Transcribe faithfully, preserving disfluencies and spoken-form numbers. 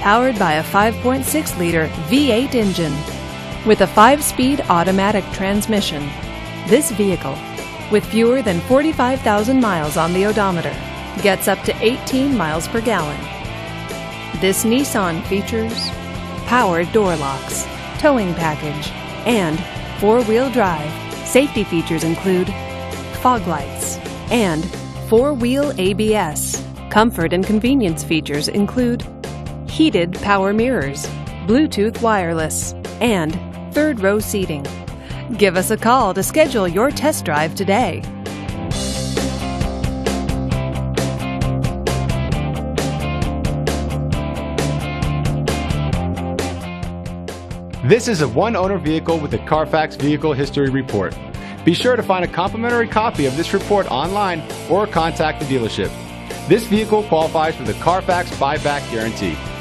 powered by a five point six liter V eight engine. With a five-speed automatic transmission, this vehicle, with fewer than forty-five thousand miles on the odometer, gets up to eighteen miles per gallon. This Nissan features power door locks, towing package, and four-wheel drive. Safety features include fog lights and four-wheel A B S. Comfort and convenience features include heated power mirrors, Bluetooth wireless, and third-row seating. Give us a call to schedule your test drive today. This is a one-owner vehicle with a Carfax Vehicle History Report. Be sure to find a complimentary copy of this report online or contact the dealership. This vehicle qualifies for the Carfax Buyback Guarantee.